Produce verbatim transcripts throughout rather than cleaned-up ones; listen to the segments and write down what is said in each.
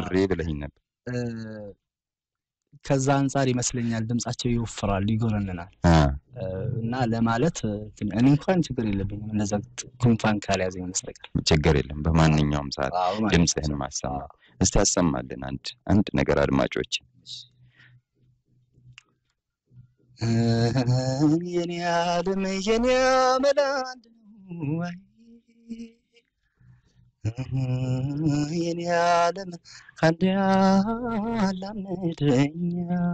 ድሬ ብለኝ ነበር ከዛ አንፃር ይመስለኛል ድምጻቸው ይወፍራል ይጎረንናል እና ለማለት እኔ እንኳን ችግር የለብኝም እንደዛ ጉንፋን ካልያዘኝ መስጠቀር ችግር የለም በማንኛውም ሰዓት ድምጽህን ማሰማት እስቲ ያሰማልን አንድ አንድ ነገር አድማጮች የኔ ዓለም የኔ አመላንድ ነው የኔ ዓለም ካንዲያ ላምደኛ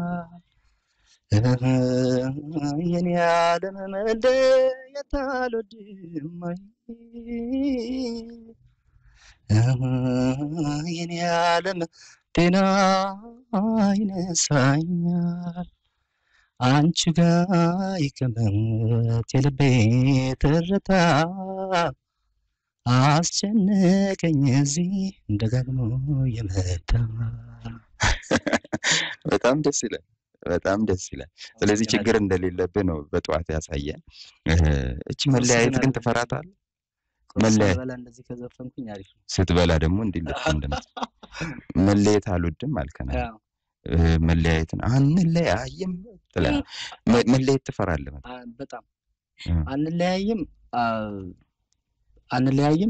የኔ ዓለም መደ የታሎድም የኔ ዓለም ጤና ይነሳኛል አንቺ ጋር ይቀመጥ የልቤ ትርታ አስጨነቀኝ እዚህ እንደገና የመጣ በጣም ደስ ይላል በጣም ደስ ይላል ስለዚህ ችግር እንደሌለብህ ነው በጧት ያሳየን እቺ መለያየት ግን ተፈራታል መለያየት በላ እንደዚህ ከዘፈንኩኝ አሪፍ ስትበላ ደግሞ እንዲልፍ እንደምት መለያየት አልወድም አልከና መለያየትን አንለያይም ተላ መለያየት ተፈራለህ በጣም አንለያይም አንለያይም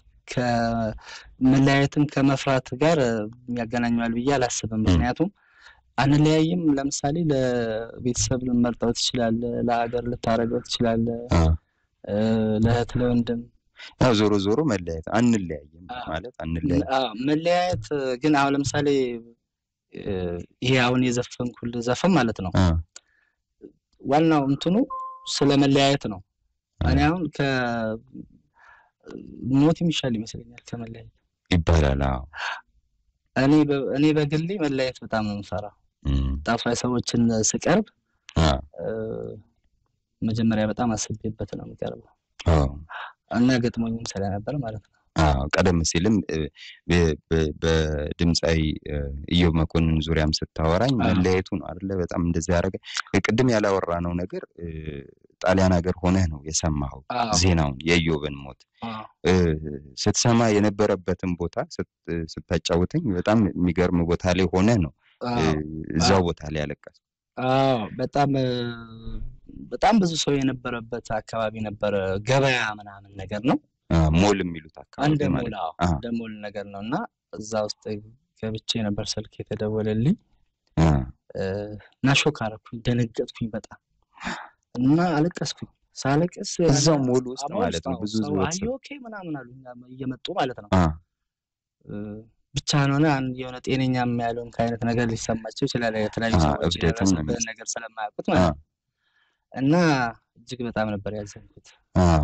ከመለያየትን ከመፍራት ጋር የሚያገናኘዋል ብዬ አላስብም ምክንያቱም አንለያይም ለምሳሌ ለቤተሰብ ልመርጠው ይችላል ለሀገር ልታረገው ይችላል ለእህት ለወንድም ያው ዞሮ ዞሮ መለያየት አንለያይም ማለት አንለያይም አዎ መለያየት ግን አሁን ለምሳሌ ይሄ አሁን የዘፈንኩል ዘፈን ማለት ነው ዋናው እንትኑ ስለመለያየት ነው እኔ አሁን ከ ሞት የሚሻል ይመስለኛል ከመለያየት ይባላል አዎ እኔ እኔ በግሌ መለያየት በጣም ነው የምፈራው ጣፋይ ሰዎችን ስቀርብ መጀመሪያ በጣም አስቤበት ነው የምቀርበው አዎ እና ገጥሞኝም ስለነበር ማለት ነው አዎ ቀደም ሲልም በድምጻይ ኢዮብ መኮንን ዙሪያም ስታወራኝ መለያየቱ ነው አይደለ በጣም እንደዚህ ያረገ ቅድም ያላወራነው ነገር ጣሊያን ሀገር ሆነህ ነው የሰማኸው ዜናውን የኢዮብን ሞት ስትሰማ የነበረበትን ቦታ ስታጫውተኝ በጣም የሚገርም ቦታ ላይ ሆነህ ነው እዛው ቦታ ላይ ያለቀስ አዎ በጣም በጣም ብዙ ሰው የነበረበት አካባቢ ነበር ገበያ ምናምን ነገር ነው ሞል የሚሉት አካባቢ ማለት ነው እንደ ሞል ነገር ነውና እዛ ውስጥ ገብቼ ነበር ስልክ የተደወለልኝ እና ሾክ አረኩኝ ደነገጥኩኝ በጣም እና አለቀስኩኝ ሳለቀስ እዛው ሞል ውስጥ ማለት ነው ብዙ ብዙ አይ ኦኬ ምናምን አሉኝ እየመጡ ማለት ነው ብቻ ነው አንድ የሆነ ጤነኛም ያለውን ካይነት ነገር ሊሰማቸው ይችላል የተለያዩ ሰዎች ነገር ስለማያውቁት ማለት እና እጅግ በጣም ነበር ያዘንኩት አዎ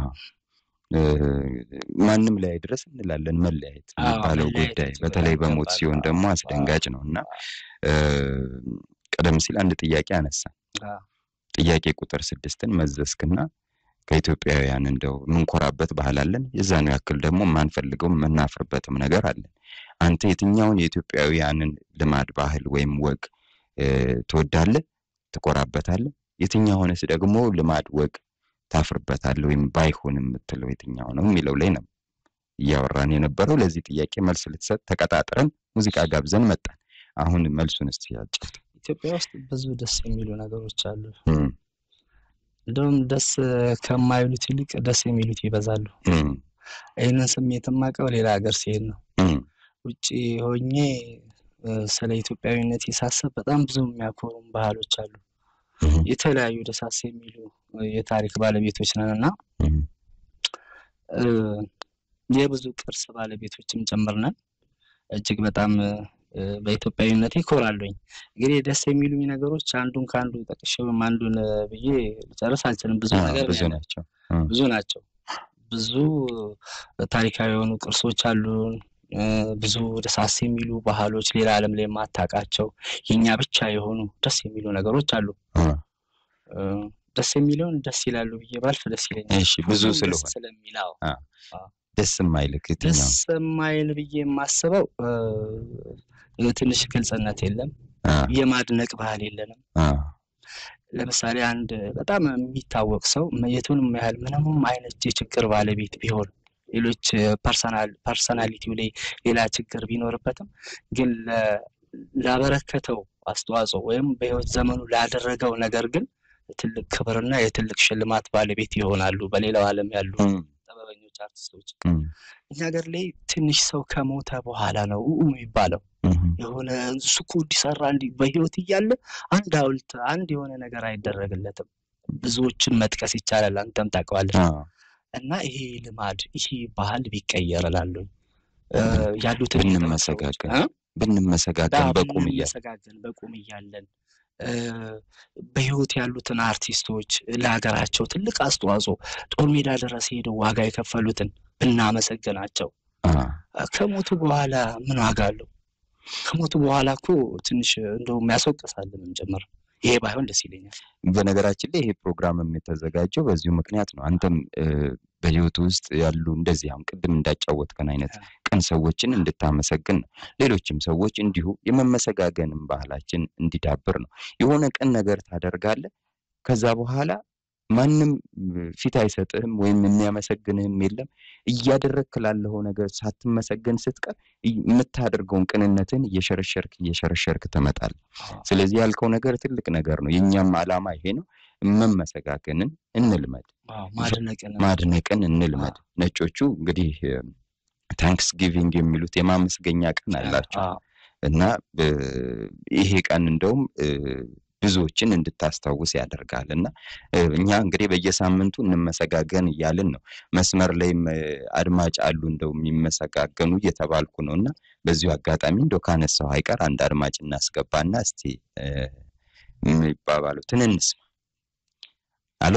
ማንንም ላይ ድረስ እንላለን መለያየት የሚባለው ጉዳይ በተለይ በሞት ሲሆን ደግሞ አስደንጋጭ ነውና ቀደም ሲል አንድ ጥያቄ አነሳ ጥያቄ ቁጥር ስድስትን መዘስክና ከኢትዮጵያውያን እንደው ምንኮራበት ባህል አለን የዛኑ ያክል ደግሞ ማንፈልገው መናፈርበትም ነገር አለን አንተ የትኛውን የኢትዮጵያውያንን ልማድ ባህል ወይም ወግ ተወዳለህ ተቆራበታለህ የትኛውንስ ደግሞ ልማድ ወግ ታፍርበታለህ ወይም ባይሆንም የምትለው የትኛው ነው የሚለው ላይ ነው ያወራን የነበረው ለዚህ ጥያቄ መልስ ልትሰጥ ተቀጣጥረን ሙዚቃ ጋብዘን መጣን አሁን መልሱን እስቲ ያጭት ኢትዮጵያ ውስጥ ብዙ ደስ የሚሉ ነገሮች አሉ እንደውም ደስ ከማይሉት ይልቅ ደስ የሚሉት ይበዛሉ አይነን ስሜት ማቀው ሌላ ሀገር ሲሄድ ነው ውጪ ሆኜ ስለ ኢትዮጵያዊነት ይሳሰብ በጣም ብዙ የሚያኮሩም ባህሎች አሉ የተለያዩ ደሳስ የሚሉ የታሪክ ባለቤቶች ነንና የብዙ ቅርስ ባለቤቶችም ጨምርናል እጅግ በጣም በኢትዮጵያዊነት ይኮራሉኝ እንግዲህ ደስ የሚሉኝ ነገሮች አንዱን ካንዱ ተቀሽው አንዱን ብዬ ልጨርስ አልችልም ብዙ ነገር ብዙ ናቸው ብዙ ናቸው ብዙ ታሪካዊ የሆኑ ቅርሶች አሉ ብዙ ደሳስ የሚሉ ባህሎች ሌላ ዓለም ላይ ማታቃቸው የኛ ብቻ የሆኑ ደስ የሚሉ ነገሮች አሉ ደስ የሚሉን ደስ ይላሉ ብዬ ባልፍ ደስ ይለኛል እሺ ብዙ ስለሆነ ስለሚላው ደስ የማይልክ የትኛው ደስ የማይል ብዬ የማስበው ትንሽ ግልጽነት የለም የማድነቅ ባህል የለንም ለምሳሌ አንድ በጣም የሚታወቅ ሰው የቱንም ያህል ምንም አይነት የችግር ባለቤት ቢሆን ሌሎች ፐርሰናል ፐርሰናሊቲው ላይ ሌላ ችግር ቢኖርበትም ግን ላበረከተው አስተዋጽኦ ወይም በህይወት ዘመኑ ላደረገው ነገር ግን ትልቅ ክብርና የትልቅ ሽልማት ባለቤት ይሆናሉ በሌላው ዓለም ያሉ ጥበበኞች አርቲስቶች እኛ ሀገር ላይ ትንሽ ሰው ከሞተ በኋላ ነው የሚባለው የሆነ ሱቁ ዲሰራ እንዲ በህይወት ይያለ አንድ ሐውልት አንድ የሆነ ነገር አይደረግለትም ብዙዎችን መጥቀስ ይቻላል አንተም ታውቀዋለህ እና ይሄ ልማድ ይሄ ባህል ቢቀየርላሉ ያሉት ብንመሰጋገን ብንመሰጋገን በቁም ይያሰጋገን በቁም ይያለን በህይወት ያሉትን አርቲስቶች ለሀገራቸው ትልቅ አስተዋጽኦ ጦር ሜዳ ድረስ ሄደው ዋጋ የከፈሉትን እናመሰግናቸው ከሞቱ በኋላ ምን ዋጋ አለው ከሞቱ በኋላ እኮ ትንሽ እንደው የሚያስወቅሳልን ጀመር ይሄ ባይሆን ደስ ይለኛል በነገራችን ላይ ይሄ ፕሮግራም የተዘጋጀው በዚሁ ምክንያት ነው አንተም በህይወት ውስጥ ያሉ እንደዚህ አሁን ቅድም እንዳጫወትከን አይነት ቀን ሰዎችን እንድታመሰግን ሌሎችም ሰዎች እንዲሁ የመመሰጋገንም ባህላችን እንዲዳብር ነው የሆነ ቀን ነገር ታደርጋለህ ከዛ በኋላ ማንንም ፊት አይሰጥህም ወይም የሚያመሰግንህም የለም እያደረክላለው ነገር ሳትመሰገን ስትቀር የምታደርገውን ቅንነትን እየሸረሸርክ እየሸረሸርክ ተመጣጣል ስለዚህ ያልከው ነገር ትልቅ ነገር ነው የኛም ዓላማ ይሄ ነው መመሰጋገንን እንልመድ ማድነቅን ማድነቅን እንልመድ ነጮቹ እንግዲህ ታንክስ ጊቪንግ የሚሉት የማመስገኛ ቀን አላቸው እና ይሄ ቀን እንደውም ብዙዎችን እንድታስተዋውስ ያደርጋልና እኛ እንግዲህ በየሳምንቱ እንመሰጋገን ይያልን ነው መስመር ላይም አድማጭ አሉ እንደው የሚመሰጋገኑ እየተባልኩ ነውና በዚሁ አጋጣሚ እንደው ካነሳው አይቀር አንድ አድማጭ እናስገባና እስቲ የሚባባሉ ትንንስ አሎ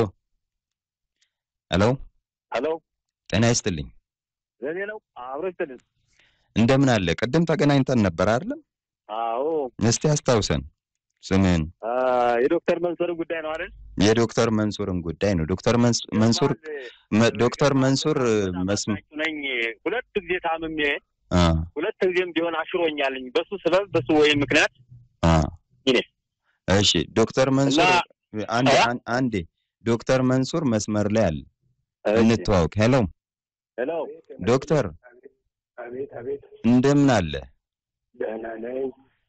አሎ አሎ ጤና ይስጥልኝ ዘኔ ነው አብረስተን እንደምን አለ ቅድም ተገናኝተን ነበር አይደል አዎ እስቲ አስታውሰን ስምን አ የዶክተር መንሱርን ጉዳይ ነው አይደል የዶክተር መንሱርን ጉዳይ ነው ዶክተር መንሱር ዶክተር መንሱር መስመኝ ሁለት ጊዜ ታምሜ አ ሁለት ጊዜም ቢሆን አሽሮኛልኝ በሱ ሰበብ በሱ ወይ ምክንያት አ ይኔ እሺ ዶክተር መንሱር አንዴ አንዴ ዶክተር መንሱር መስመር ላይ አለ እንተዋወቅ ሄሎ ሄሎ ዶክተር አቤት አቤት እንደምን አለ ደህና ነኝ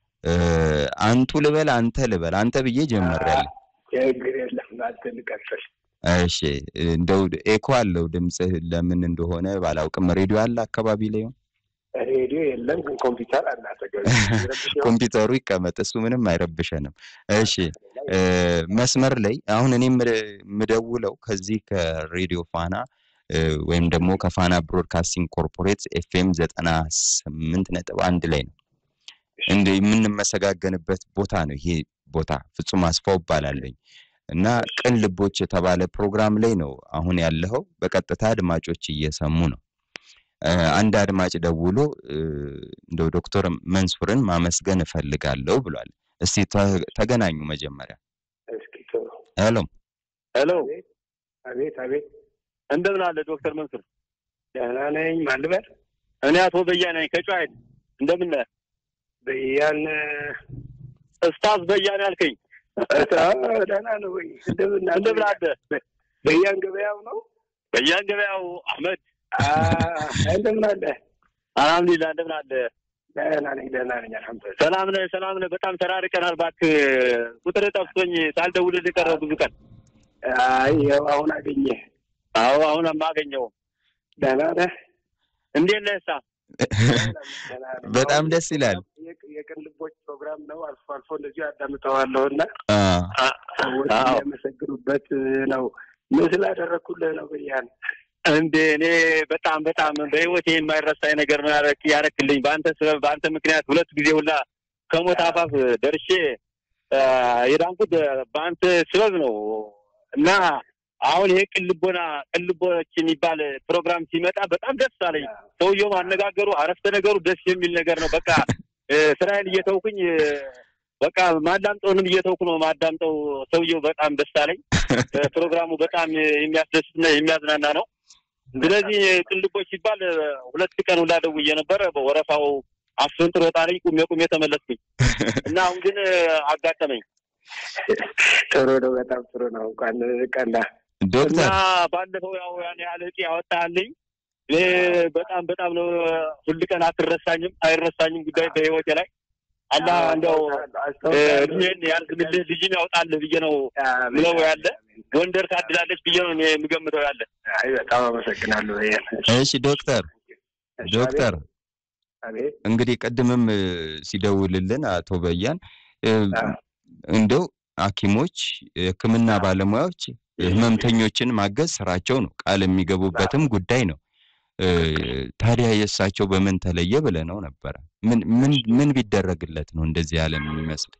አንቱ ልበል አንተ ልበል አንተ ብዬ ጀመረል ችግር የለም አትልቀጥል እሺ እንደው ኤኮ አለው ድምጽ ለምን እንደሆነ ባላውቅም ሬዲዮ አለ አካባቢ ላይ ሬዲዮ የለም ግን ኮምፒውተር አለ አጠገብ ኮምፒውተሩ ይቀመጥ እሱ ምንም አይረብሸንም እሺ መስመር ላይ አሁን እኔ ምደውለው ከዚህ ከሬዲዮ ፋና ወይም ደግሞ ከፋና ብሮድካስቲንግ ኮርፖሬት ኤፍኤም ዘጠና ስምንት ነጥብ አንድ ላይ ነው እንደ የምንመሰጋገንበት ቦታ ነው ይሄ ቦታ ፍጹም አስፋው ባላለኝ እና ቅን ልቦች የተባለ ፕሮግራም ላይ ነው አሁን ያለው በቀጥታ አድማጮች እየሰሙ ነው አንድ አድማጭ ደውሎ እንደው ዶክተር መንሱርን ማመስገን እፈልጋለሁ ብሏል እስቲ ተገናኙ መጀመሪያ እስኪ ቶሎ ሄሎ ሄሎ አቤት አቤት እንደምን አለ ዶክተር መንሱር ደህና ነኝ ማልበል እኔ አቶ በያነ ነኝ ከጫይት እንደምን ነህ በያን እስታዝ በያን ያልከኝ ደህና ነው ወይ እንደምን እንደምን አለ በያን ገበያው ነው በያን ገበያው አህመድ አ እንደምን አለ አልሐምዱሊላህ እንደምን አለ ደህና ነኝ ደህና ነኝ አልሐምዱሊላህ ሰላም ነህ ሰላም ነህ በጣም ተራርቀናል እባክህ ቁጥር ጠፍቶኝ ሳልደውልልህ ቀረው ብዙ ቀን አይ ያው አሁን አገኘ አዎ አሁን ማገኘው ደህና ነህ እንዴት ነህ ሳ በጣም ደስ ይላል የቅን ልቦች ፕሮግራም ነው አልፎ አልፎ እንደዚህ አዳምጠዋለሁና አዎ ያመሰግኑበት ነው ምስል አደረኩልህ ነው በያን እንዴ እኔ በጣም በጣም በህይወቴ የማይረሳኝ ነገር ነው ያረክ ያረክልኝ ባንተ ሰበብ ባንተ ምክንያት ሁለት ጊዜ ሁላ ከሞት አፋፍ ደርሼ የዳንኩት ባንተ ሰበብ ነው እና አሁን ይሄ ቅልቦና ቅልቦች የሚባል ፕሮግራም ሲመጣ በጣም ደስ አለኝ ሰውየው አነጋገሩ አረፍተ ነገሩ ደስ የሚል ነገር ነው በቃ ስራዬን እየተውኩኝ በቃ ማዳምጠውንም እየተውኩ ነው ማዳምጠው ሰውየው በጣም ደስ አለኝ ፕሮግራሙ በጣም የሚያስደስትና የሚያዝናና ነው ስለዚህ ቅልቦች ሲባል ሁለት ቀን ሁላ ደውዬ ነበር በወረፋው አፍንጥሮ ጣለኝ ቁሜ ቁሜ ተመለስኩኝ እና አሁን ግን አጋጠመኝ ጥሩ ነው በጣም ጥሩ ነው እንኳን ቀና ዶክተር ባለፈው ያው ያን ያህል እጪ ያወጣልኝ በጣም በጣም ነው ሁሉ ቀን አትረሳኝም አይረሳኝም ጉዳይ በህይወቴ ላይ አላህ እንደው እኔን ያልግልህ ልጅን ያውጣልህ ብዬ ነው ብለው ያለ ጎንደር ታድላለች ብዬ ነው እኔ የምገምተው ያለ አይ በጣም አመሰግናለሁ እሺ ዶክተር ዶክተር እንግዲህ ቀድምም ሲደውልልን አቶ በያን እንደው ሐኪሞች ህክምና ባለሙያዎች ህመምተኞችን ማገዝ ስራቸው ነው ቃል የሚገቡበትም ጉዳይ ነው ታዲያ የሳቸው በምን ተለየ ብለ ነው ነበር ምን ምን ምን ቢደረግለት ነው እንደዚህ ያለ የሚመስል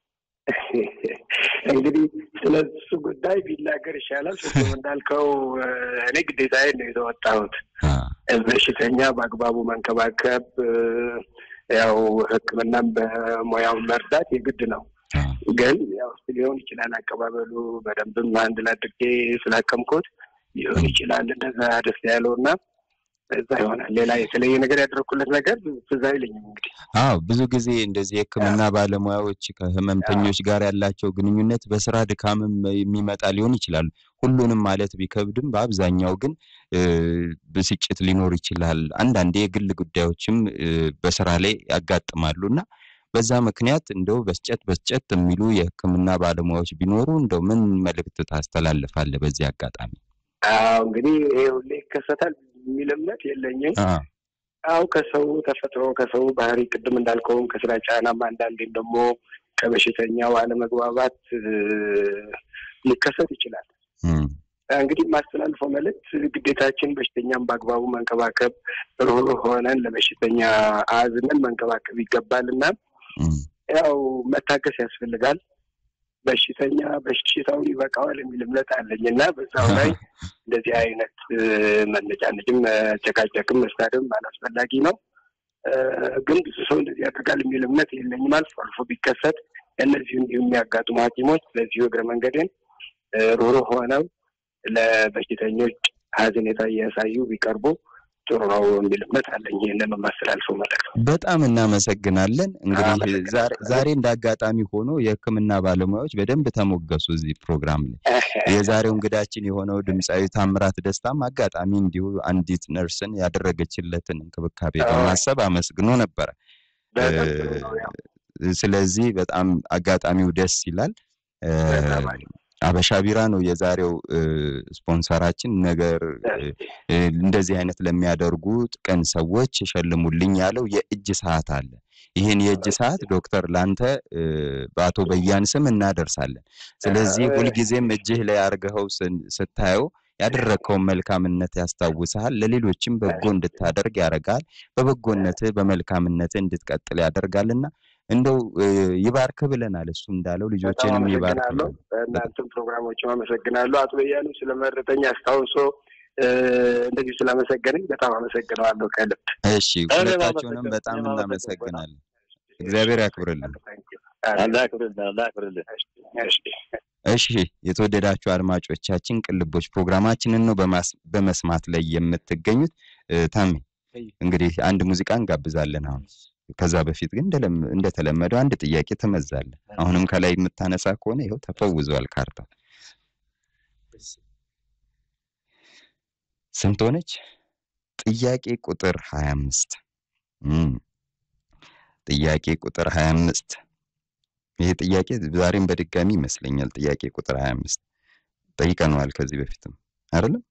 እንግዲህ ስለሱ ጉዳይ ቢናገር ይሻላል ስለዚህ እንዳልከው እኔ ግዴታዬ ነው የተወጣሁት በሽተኛ በአግባቡ መንከባከብ ያው ህክምናም በሙያው መርዳት የግድ ነው ግን ያው ሊሆን ይችላል አቀባበሉ በደንብም አንድ ላድርጌ ስላከምኩት ሊሆን ይችላል እንደዛ ደስ ያለውና እዛ ይሆናል ሌላ የተለየ ነገር ያደረኩለት ነገር ትዝ አይለኝም እንግዲህ አዎ ብዙ ጊዜ እንደዚህ ህክምና ባለሙያዎች ከህመምተኞች ጋር ያላቸው ግንኙነት በስራ ድካምም የሚመጣ ሊሆን ይችላል ሁሉንም ማለት ቢከብድም በአብዛኛው ግን ብስጭት ሊኖር ይችላል አንዳንዴ የግል ጉዳዮችም በስራ ላይ ያጋጥማሉና በዛ ምክንያት እንደው በስጨት በስጨት የሚሉ የህክምና ባለሙያዎች ቢኖሩ እንደው ምን መልእክት ታስተላልፋለህ በዚህ አጋጣሚ አዎ እንግዲህ ይሄው ለከሰታል የሚለምነት የለኝም አው ከሰው ተፈጥሮ ከሰው ባህሪ ቅድም እንዳልከው ከስራ ጫናማ አንዳንዴ ደግሞ ከበሽተኛው አለመግባባት ሊከሰት ይችላል እንግዲህ ማስተላለፈው መልእክት ግዴታችን በሽተኛም በአግባቡ መንከባከብ ሩሩ ሆነን ለበሽተኛ አዝነን መንከባከብ ይገባልና ያው መታገስ ያስፈልጋል በሽተኛ በሽታው ይበቃዋል የሚል እምነት አለኝና በዛው ላይ እንደዚህ አይነት መነጫነጭም ጨቃጨቅም መስታደም አላስፈላጊ ነው ግን ብዙ ሰው እንደዚህ ያደርጋል የሚል እምነት የለኝም አልፎ አልፎ ቢከሰት እነዚህ የሚያጋጥሙ ሐኪሞች ለዚህ እግረ መንገድን ሩሩ ሆነው ለበሽተኞች ሀዘኔታ ያሳዩ ቢቀርቡ ጥሩ ነው የሚል እምነት አለኝ ይሄንን ማስተላለፈው ማለት ነው በጣም እናመሰግናለን እንግዲህ ዛሬ ዛሬ እንዳጋጣሚ ሆኖ የህክምና ባለሙያዎች በደንብ ተሞገሱ እዚህ ፕሮግራም ላይ የዛሬው እንግዳችን የሆነው ድምጻዊ ታምራት ደስታም አጋጣሚ እንዲሁ አንዲት ነርስን ያደረገችለትን እንክብካቤ በማሰብ አመስግኖ ነበር ስለዚህ በጣም አጋጣሚው ደስ ይላል አበሻ ቢራ ነው የዛሬው ስፖንሰራችን ነገር እንደዚህ አይነት ለሚያደርጉት ቀን ሰዎች ሸልሙልኝ ያለው የእጅ ሰዓት አለ ይሄን የእጅ ሰዓት ዶክተር ላንተ በአቶ በያን ስም እናደርሳለን ስለዚህ ሁሉ ጊዜም እጅህ ላይ አርገው ስታየው ያደረከው መልካምነት ያስታውሳል ለሌሎችም በጎ እንድታደርግ ያረጋል በበጎነት በመልካምነት እንድትቀጥል ያደርጋልና እንደው ይባርክ ብለናል እሱ እንዳለው ልጆችንም ይባርክ እናንተም ፕሮግራሞችን አመሰግናለሁ አቶ በያኑ ስለመረጠኝ አስታውሶ እንደዚህ ስለመሰገነኝ በጣም አመሰግናለሁ ከልብ እሺ ሁላችሁንም በጣም እናመሰግናለን እግዚአብሔር ያክብርልን አላህ ያክብርልን አላህ ያክብርልን እሺ የተወደዳችሁ አድማጮቻችን ቅልቦች ፕሮግራማችንን ነው በመስማት ላይ የምትገኙት ታሚ እንግዲህ አንድ ሙዚቃን ጋብዛለን አሁን ከዛ በፊት ግን እንደተለመደው አንድ ጥያቄ ተመዛለ አሁንም ከላይ የምታነሳ ከሆነ ይሄው ተፈውዟል ካርታ ስንት ሆነች ጥያቄ ቁጥር ሃያ አምስት እም ጥያቄ ቁጥር ሃያ አምስት ይሄ ጥያቄ ዛሬም በድጋሚ ይመስለኛል ጥያቄ ቁጥር ሃያ አምስት ጠይቀናል ከዚህ በፊትም አይደለም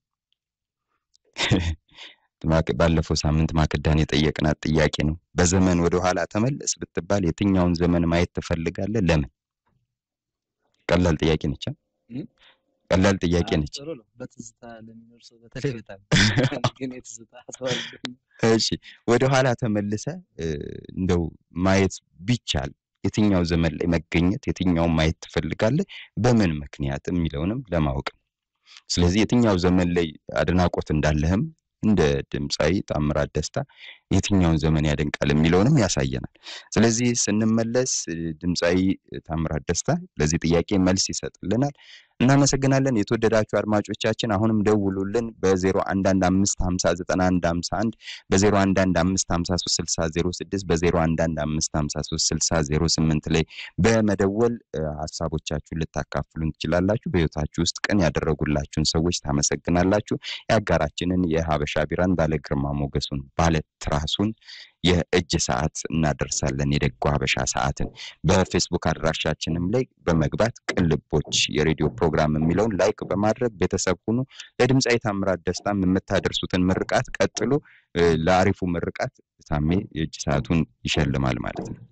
ባለፈው ሳምንት ማከዳን የጠየቅናት ጥያቄ ነው በዘመን ወደ ኋላ ተመለስ ብትባል የትኛውን ዘመን ማየት ትፈልጋለህ ለምን ቀላል ጥያቄ ነች ቀላል ጥያቄ ነች በትዝታ ለሚኖር ሰው በተለይ በጣም ግን የትዝታ አስዋል እሺ ወደ ኋላ ተመለሰ እንደው ማየት ቢቻል የትኛው ዘመን ላይ መገኘት የትኛው ማየት ትፈልጋለህ በምን ምክንያት የሚለውንም ለማወቅ ስለዚህ የትኛው ዘመን ላይ አድናቆት እንዳለህም እንደ ድምጻዊ ታምራት ደስታ የትኛውን ዘመን ያደንቃል የሚለውንም ያሳየናል ስለዚህ ስንመለስ ድምጻዊ ታምራት ደስታ ለዚህ ጥያቄ መልስ ይሰጥልናል እናመሰግናለን የተወደዳችሁ አድማጮቻችን አሁንም ደውሉልን በ0115509151 በ0115536006 በ0115536008 ላይ በመደወል ሐሳቦቻችሁን ልታካፍሉን ትችላላችሁ በህይወታችሁ ውስጥ ቀን ያደረጉላችሁን ሰዎች ታመሰግናላችሁ ያጋራችንን የሀበሻ ቢራን ባለ ግርማ ሞገሱን ባለ ትራሱን የእጅ ሰዓት እናደርሳለን የደጓ ሀበሻ ሰዓትን በፌስቡክ አድራሻችንም ላይ በመግባት ቅልቦች የሬዲዮ ፕሮግራም የሚለውን ላይክ በማድረግ ቤተሰብ ሁኑ ለድምጻዊ ታምራት ደስታም የምታደርሱትን ምርቃት ቀጥሎ ለአሪፉ ምርቃት ታሜ የእጅ ሰዓቱን ይሸልማል ማለት ነው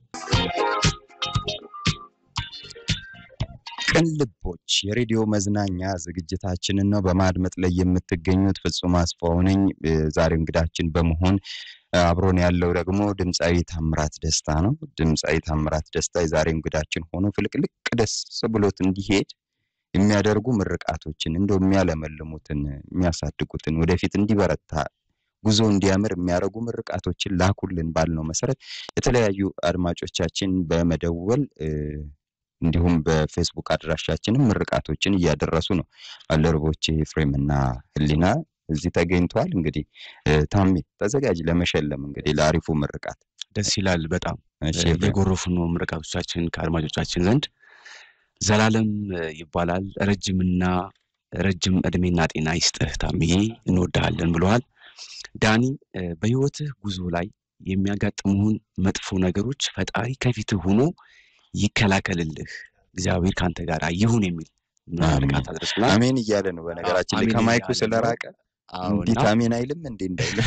ቅልቦች የሬዲዮ መዝናኛ ዝግጅታችንን ነው በማድመጥ ላይ የምትገኙት ፍጹም አስፋው ነኝ ዛሬ እንግዳችን በመሆን አብሮን ያለው ደግሞ ድምጻዊ ታምራት ደስታ ነው ድምጻዊ ታምራት ደስታ የዛሬ እንግዳችን ሆኖ ፍልቅልቅ ደስ ብሎት እንዲሄድ የሚያደርጉ ምርቃቶችን እንደው የሚያለመልሙትን የሚያሳድጉትን ወደፊት እንዲበረታ ጉዞ እንዲያምር የሚያረጉ ምርቃቶችን ላኩልን ባልነው መሰረት የተለያዩ አድማጮቻችን በመደወል እንዲሁም በፌስቡክ አድራሻችንም ምርቃቶችን እያደረሱ ነው አለርቦቼ ፍሬምና ህሊና እዚህ ተገኝቷል እንግዲህ ታሚ ተዘጋጅ ለመሸለም እንግዲህ ለአሪፉ ምርቃት ደስ ይላል በጣም የጎረፉ ነው ምርቃቶቻችን ከአድማጮቻችን ዘንድ ዘላለም ይባላል ረጅምና ረጅም እድሜና ጤና ይስጥህ ታሚዬ እንወዳለን ብለዋል ዳኒ በህይወትህ ጉዞ ላይ የሚያጋጥሙን መጥፎ ነገሮች ፈጣሪ ከፊትህ ሆኖ ይከላከልልህ እግዚአብሔር ካንተ ጋር ይሁን የሚል ምርቃት አድርሰናል አሜን እያለ ነው በነገራችን ላይ ከማይኩ ስለራቀ እንዴት አሜን አይልም እንዴ እንዳይለ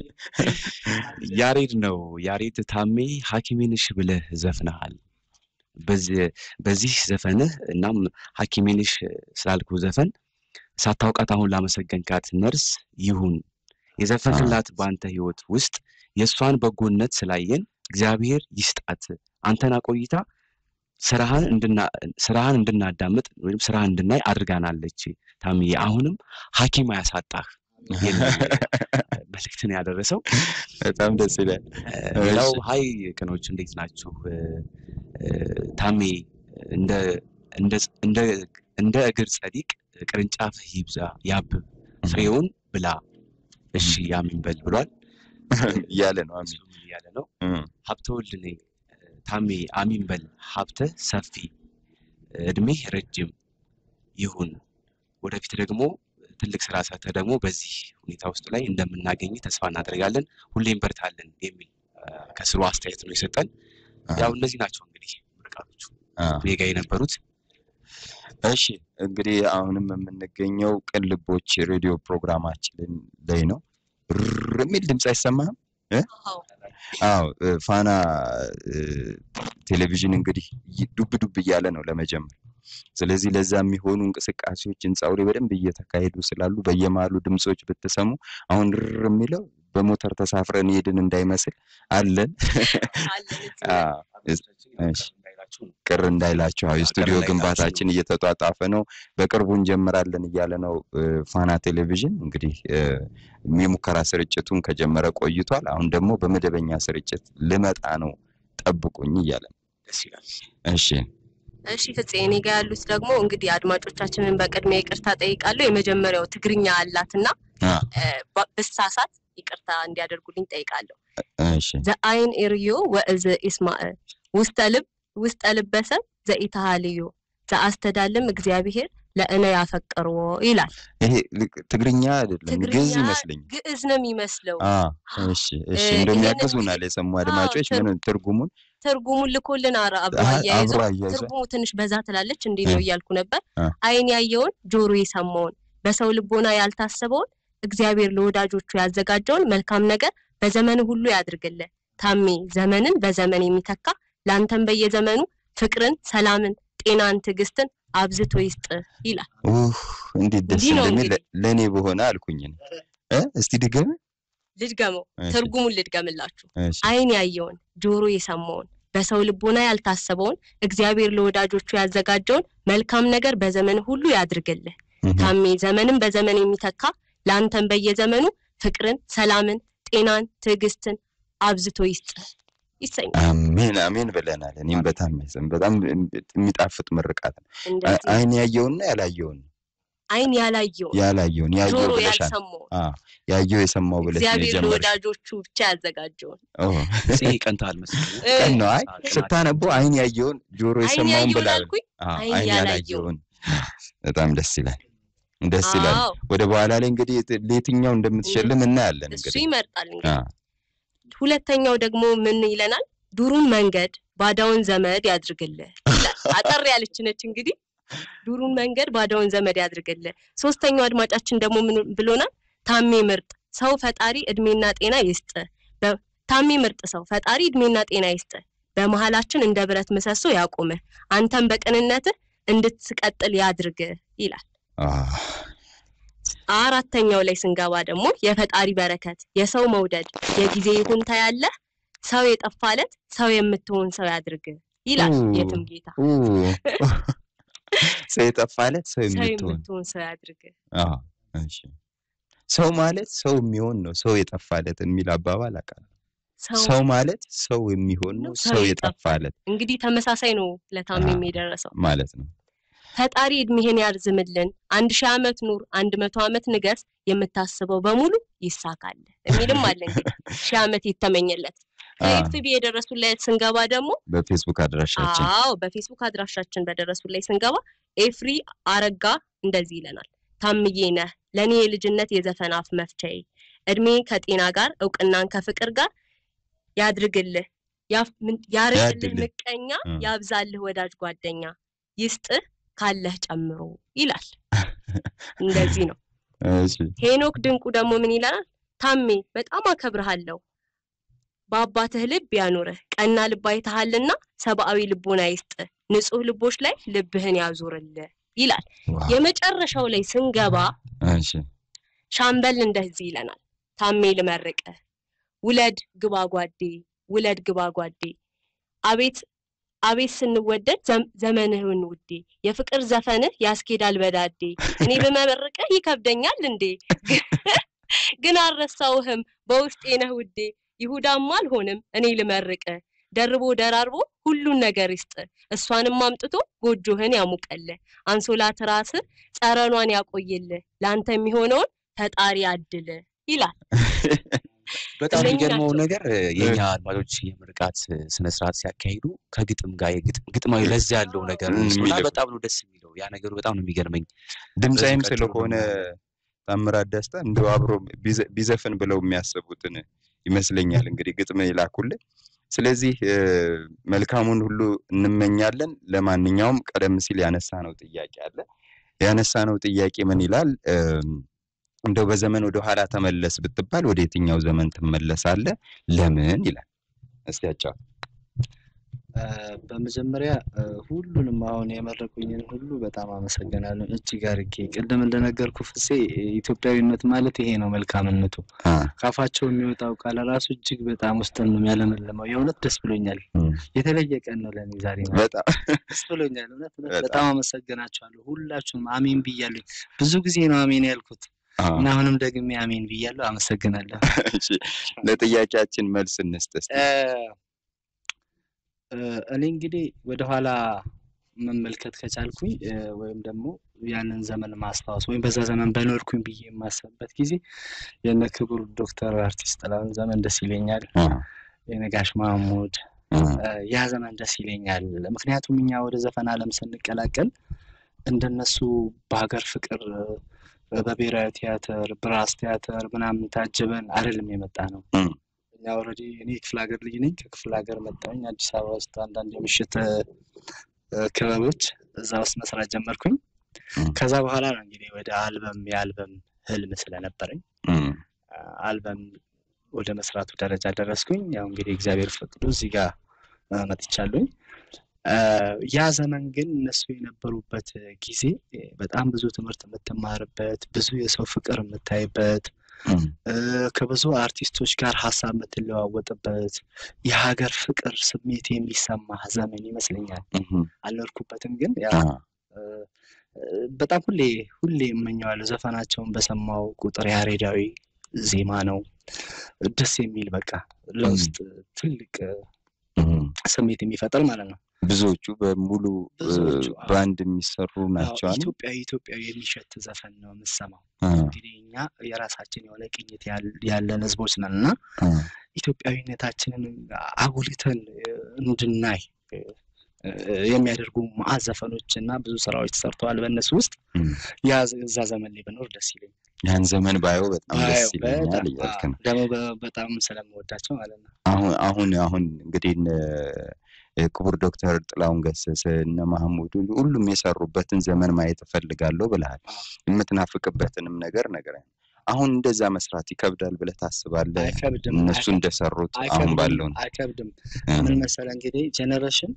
ያሬድ ነው ያሬድ ታሜ ሐኪሜንሽ ብለህ ዘፍነሃል በዚህ በዚህ ዘፈንህ እናም ሐኪሜንሽ ስላልኩ ዘፈን ሳታውቃት አሁን ላመሰገንካት ነርስ ይሁን የዘፈንክላት ባንተ ህይወት ውስጥ የሷን በጎነት ስላየን እግዚአብሔር ይስጣት አንተና ቆይታ ስራህን እንድና ስራህን እንድናዳምጥ ወይም ስራህን እንድናይ አድርጋናለች ታሚዬ አሁንም ሐኪም ያሳጣህ መልእክትን ያደረሰው በጣም ደስ ይላል ሌላው ሃይ ቀኖች እንዴት ናችሁ ታሜ እንደ እንደ እንደ እንደ እግር ጸዲቅ ቅርንጫፍ ይብዛ ያብ ፍሬውን ብላ እሺ ያሚን በል ብሏል ያለ ነው አሚን ያለ ነው ሀብተወልኔ ታሜ አሚን በል ሀብተ ሰፊ እድሜ ረጅም ይሁን ወደፊት ደግሞ ትልቅ ስራ ሰተ ደግሞ በዚህ ሁኔታ ውስጥ ላይ እንደምናገኝ ተስፋ እናደርጋለን ሁሌም በርታለን የሚል ከስሩ አስተያየት ነው የሰጠን ያው እነዚህ ናቸው እንግዲህ ምርቃቶቹ ሜጋ የነበሩት እሺ እንግዲህ አሁንም የምንገኘው ቅልቦች ሬዲዮ ፕሮግራማችን ላይ ነው ርሚል ድምጽ አይሰማም አው ፋና ቴሌቪዥን እንግዲህ ዱብ ዱብ እያለ ነው ለመጀመር ስለዚህ ለዛ የሚሆኑ እንቅስቃሴዎች እንጻውሬ በደንብ እየተካሄዱ ስላሉ በየማሉ ድምጾች ብትሰሙ አሁን ርሚለው በሞተር ተሳፍረን ሄድን እንዳይመስል አለን አዎ እሺ ቅር እንዳይላችሁ አው ስቱዲዮ ግንባታችን እየተጧጧፈ ነው በቅርቡ እንጀምራለን እያለ ነው ፋና ቴሌቪዥን እንግዲህ የሙከራ ስርጭቱን ከጀመረ ቆይቷል አሁን ደግሞ በመደበኛ ስርጭት ልመጣ ነው ጠብቁኝ እያለ ደስ ይላል እሺ እሺ ፍፄኔ ጋር ያሉት ደግሞ እንግዲህ አድማጮቻችንን በቅድሚያ ይቅርታ ጠይቃለሁ የመጀመሪያው ትግርኛ አላትና በሳሳት ይቅርታ እንዲያደርጉልኝ ጠይቃለሁ እሺ ዘአይን ኤሪዮ ወእዝ ኢስማኤ ውስጠልብ ውስጠልበሰ ዘኢታሃልዮ ዘአስተዳለም እግዚአብሔር ለእኔ ያፈቀረው ይላል ይሄ ትግርኛ አይደለም ግዕዝ ይመስልኝ ግዕዝ ነው የሚመስለው አዎ እሺ እሺ እንደሚያግዙናል የሰሙ አድማጮች ምን ትርጉሙን ትርጉሙን ልኮልን አብራያይዞ ትርጉሙ ትንሽ በዛ ትላለች እንዴ ነው ይያልኩ ነበር አይን ያየውን ጆሮ ይሰማውን በሰው ልቦና ያልታሰበውን እግዚአብሔር ለወዳጆቹ ያዘጋጀውን መልካም ነገር በዘመኑ ሁሉ ያድርግልህ ታሜ ዘመንን በዘመን የሚተካ ላንተም በየዘመኑ ፍቅርን ሰላምን ጤናን ትግስትን አብዝቶ ይስጥ ይላል ኡህ እንዴት ደስ እንደሚል ለኔ በሆነ አልኩኝ እ እስቲ ድገም ልድገመው ትርጉሙን ልድገምላችሁ አይን ያየውን ጆሮ የሰማውን በሰው ልቦና ያልታሰበውን እግዚአብሔር ለወዳጆቹ ያዘጋጀውን መልካም ነገር በዘመን ሁሉ ያድርግልህ ታሜ ዘመንን በዘመን የሚተካ ላንተም በየዘመኑ ፍቅርን ሰላምን ጤናን ትግስትን አብዝቶ ይስጥ ይሰኛል። አሜን አሜን ብለናል። እኔም በጣም ይዘን በጣም የሚጣፍጥ ምርቃት ነው። አይን ያየውና ያላየውን አይን ያላየው ያላየውን ያየው ብለሻል። አዎ ያየው የሰማው ብለሽ ነው እግዚአብሔር ለወዳጆቹ ብቻ ያዘጋጀው። ኦ እዚህ ቀንታል መስሎኝ ቀን ነው። አይ ስታነቦ አይን ያየውን ጆሮ የሰማውን ብላል። አዎ አይን ያላየውን በጣም ደስ ይላል ደስ ይላል። ወደ በኋላ ላይ እንግዲህ ለየትኛው እንደምትሸልም እናያለን እንግዲህ። እሱ ይመርጣል እንግዲህ። ሁለተኛው ደግሞ ምን ይለናል? ዱሩን መንገድ ባዳውን ዘመድ ያድርግልህ። አጠር ያለች ነች እንግዲህ። ዱሩን መንገድ ባዳውን ዘመድ ያድርግልህ። ሶስተኛው አድማጫችን ደግሞ ምን ብሎናል? ታሜ ምርጥ ሰው ፈጣሪ እድሜና ጤና ይስጥ። ታሜ ምርጥ ሰው ፈጣሪ እድሜና ጤና ይስጥ። በመሃላችን እንደ ብረት ምሰሶ ያቆመ አንተም በቅንነት እንድትቀጥል ያድርግ ይላል። አራተኛው ላይ ስንገባ ደግሞ የፈጣሪ በረከት የሰው መውደድ የጊዜ ይሁንታ ያለ ሰው የጠፋለት ሰው የምትሆን ሰው ያድርግ ይላል የትም ጌታ። ሰው የጠፋለት ሰው የምትሆን ሰው ያድርግ። አዎ እሺ ሰው ማለት ሰው የሚሆን ነው። ሰው የጠፋለት የሚል አባባል አቃለ። ሰው ማለት ሰው የሚሆን ነው። ሰው የጠፋለት እንግዲህ ተመሳሳይ ነው ለታሜም የደረሰው ማለት ነው። ፈጣሪ እድሜህን ያርዝምልን አንድ ሺህ ዓመት ኑር አንድ መቶ ዓመት ንገስ የምታስበው በሙሉ ይሳካል የሚልም አለ እንግዲህ ሺህ ዓመት ይተመኘለት። ከኤፍቢ የደረሱለት ስንገባ ደግሞ በፌስቡክ አድራሻችን አዎ በፌስቡክ አድራሻችን በደረሱለት ስንገባ ኤፍሪ አረጋ እንደዚህ ይለናል። ታምዬ ነህ ለኔ የልጅነት የዘፈን አፍ መፍቻዬ እድሜ ከጤና ጋር ዕውቅናን ከፍቅር ጋር ያድርግልህ ያርግልህ ምቀኛ ያብዛልህ ወዳጅ ጓደኛ ይስጥህ ካለህ ጨምሮ ይላል። እንደዚህ ነው። እሺ ሄኖክ ድንቁ ደግሞ ምን ይላል? ታሜ በጣም አከብርሃለሁ በአባትህ ልብ ያኖርህ ቀና ልብ አይተሃልና ሰብአዊ ልቦና ይስጥህ ንጹህ ልቦች ላይ ልብህን ያዙርልህ ይላል። የመጨረሻው ላይ ስንገባ እሺ ሻምበል እንደዚህ ይለናል። ታሜ ልመርቅህ ውለድ ግባ ጓዴ ውለድ ግባ ጓዴ አቤት አቤት ስንወደድ ዘመንህን ውዴ የፍቅር ዘፈንህ ያስኬዳል በዳዴ እኔ በመመረቅህ ይከብደኛል እንዴ ግን አረሳውህም በውስጤ ነህ ውዴ ይሁዳም አልሆንም እኔ ልመርቅህ ደርቦ ደራርቦ ሁሉን ነገር ይስጥ እሷንም አምጥቶ ጎጆህን ያሙቀልህ አንሶላ ትራስ ጸረኗን ያቆይልህ ላንተ የሚሆነውን ፈጣሪ አድል ይላል። በጣም የሚገርመው ነገር የኛ አድማጮች የምርቃት ስነ ስርዓት ሲያካሂዱ ከግጥም ጋር የግጥም ግጥማዊ ለዛ ያለው ነገር ነው። በጣም ነው ደስ የሚለው ያ ነገሩ በጣም ነው የሚገርመኝ። ድምጻይም ስለሆነ ታምራት ደስታ እንደው አብሮ ቢዘፈን ብለው የሚያስቡትን ይመስለኛል እንግዲህ ግጥም ይላኩልህ። ስለዚህ መልካሙን ሁሉ እንመኛለን። ለማንኛውም ቀደም ሲል ያነሳነው ጥያቄ አለ። ያነሳነው ጥያቄ ምን ይላል? እንደው በዘመን ወደ ኋላ ተመለስ ብትባል ወደ የትኛው ዘመን ትመለሳለህ ለምን ይላል? እስቲ ያጫው። በመጀመሪያ ሁሉንም አሁን የመረቁኝን ሁሉ በጣም አመሰግናለሁ እጅግ አርጌ። ቀደም እንደነገርኩ ፍፄ ኢትዮጵያዊነት ማለት ይሄ ነው መልካምነቱ። ካፋቸው የሚወጣው ቃል ራሱ እጅግ በጣም ውስጥን ነው የሚያለመልመው። የእውነት ደስ ብሎኛል። የተለየ ቀን ነው ለኔ ዛሬ ነው። በጣም ደስ ብሎኛል። እውነት በጣም አመሰግናችኋለሁ ሁላችሁም። አሜን ብያለሁ። ብዙ ጊዜ ነው አሜን ያልኩት እና አሁንም ደግሜ አሜን ብያለሁ። አመሰግናለሁ። እሺ ለጥያቄያችን መልስ እንስጥስ። እኔ እንግዲህ ወደ ኋላ መመልከት ከቻልኩኝ ወይም ደግሞ ያንን ዘመን ማስታወስ ወይም በዛ ዘመን በኖርኩኝ ብዬ የማስበበት ጊዜ የነ ክቡር ዶክተር አርቲስት ጥላሁን ዘመን ደስ ይለኛል። የነጋሽ ማሙድ ያ ዘመን ደስ ይለኛል። ምክንያቱም እኛ ወደ ዘፈን ዓለም ስንቀላቀል እንደነሱ በሀገር ፍቅር በብሔራዊ ቲያትር ብራስ ቲያትር ምናምን ታጅበን አይደለም የመጣ ነው። እኛ ኦሬዲ እኔ ክፍለ ሀገር ልጅ ነኝ። ከክፍለ ሀገር መጣሁኝ አዲስ አበባ ውስጥ አንዳንድ የምሽት ክበቦች እዛ ውስጥ መስራት ጀመርኩኝ። ከዛ በኋላ ነው እንግዲህ ወደ አልበም የአልበም ህልም ስለነበረኝ አልበም ወደ መስራቱ ደረጃ ደረስኩኝ። ያው እንግዲህ እግዚአብሔር ፈቅዶ እዚህ ጋር መጥቻለሁኝ። ያ ዘመን ግን እነሱ የነበሩበት ጊዜ በጣም ብዙ ትምህርት የምትማርበት ብዙ የሰው ፍቅር የምታይበት ከብዙ አርቲስቶች ጋር ሐሳብ የምትለዋወጥበት የሀገር ፍቅር ስሜት የሚሰማ ዘመን ይመስለኛል። አልኖርኩበትም ግን ያ በጣም ሁሌ ሁሌ እመኛለሁ። ዘፈናቸውን በሰማው ቁጥር ያሬዳዊ ዜማ ነው ደስ የሚል በቃ ለውስጥ ትልቅ ስሜት የሚፈጥር ማለት ነው ብዙዎቹ በሙሉ ባንድ የሚሰሩ ናቸው አይደል ኢትዮጵያ ኢትዮጵያ የሚሸት ዘፈን ነው የምሰማው እንግዲህ እኛ የራሳችን የሆነ ቅኝት ያለን ህዝቦች ነንና ኢትዮጵያዊነታችንን አጉልተን እንድናይ የሚያደርጉ ማዘፈኖችና ብዙ ስራዎች ተሰርተዋል በእነሱ ውስጥ ያ ዛ ዘመን ላይ በኖር ደስ ይለኛል ያን ዘመን ባየው በጣም ደስ ይለኛል ይልከን ደግሞ በጣም ስለምወዳቸው ማለት ነው አሁን አሁን አሁን እንግዲህ ክቡር ዶክተር ጥላውን ገሰሰ እና ማህሙድ ሁሉም የሰሩበትን ዘመን ማየት ፈልጋለሁ ብለሃል የምትናፍቅበትንም ነገር ነገረኝ አሁን እንደዛ መስራት ይከብዳል ብለ ታስባለህ እነሱ እንደሰሩት አሁን ባለው አይከብድም ምን መሰለ እንግዲህ ጄነሬሽን